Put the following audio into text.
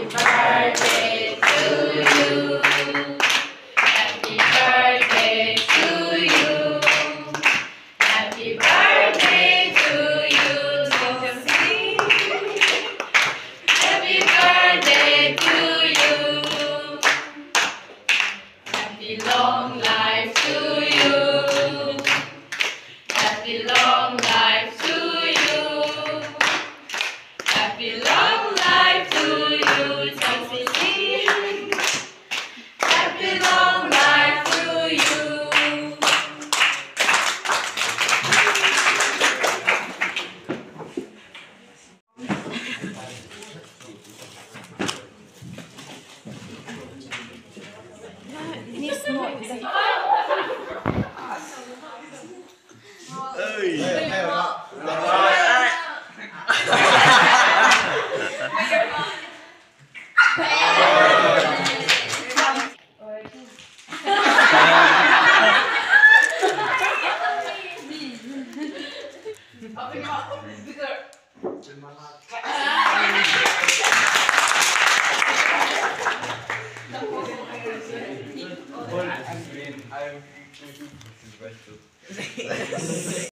birthday to you. Happy birthday to you. Happy birthday to you, Chonsilla. Happy birthday to you. Happy long life to you. Happy long life to you. Happy long life to you, Chonsilla. Happy long life to you. I'm